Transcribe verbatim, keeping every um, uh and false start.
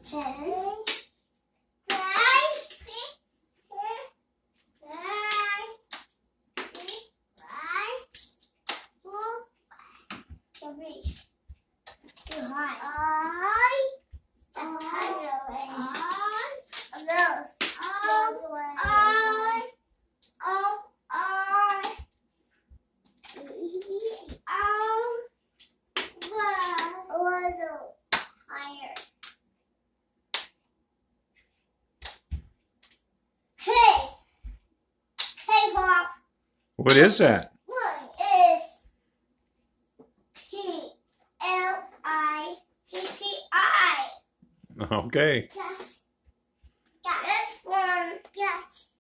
ten, nine, too high. I, I, those. I, I, I, a little higher. Hey, hey, Pop. What is that? One is P L I P P I. Okay. That's